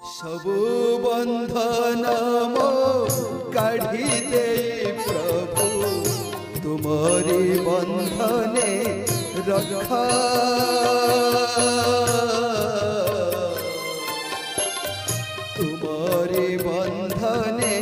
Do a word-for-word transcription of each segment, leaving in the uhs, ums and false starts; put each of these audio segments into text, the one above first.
सबु बंधन मो काढ़ी दे प्रभु तुमरी बंधने रखा तुमरी बंधने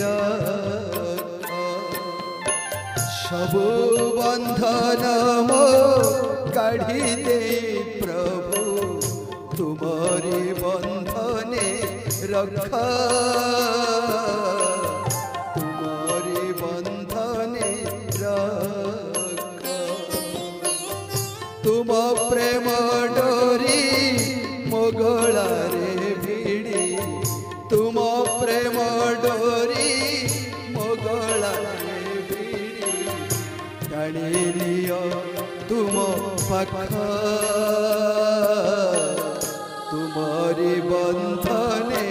रखा सबु बंधन मो काढ़ी दे प्रभु तुमरी बंधने रखा तुमरी बंधने रखा तुम प्रेम डोरी मोगला रे भिड़ी तुम प्रेम डोरी मोगला रे भिड़ी टाणी लियो तुम पाख तुमरी बंधने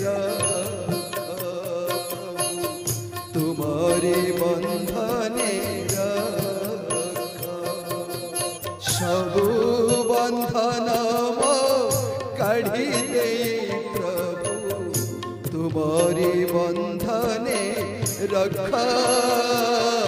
तुमरी बंधने सबु बंधन मो काढ़ी दे प्रभु तुमरी बंधने रखा।